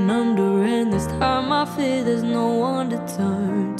under, and this time I fear there's no one to turn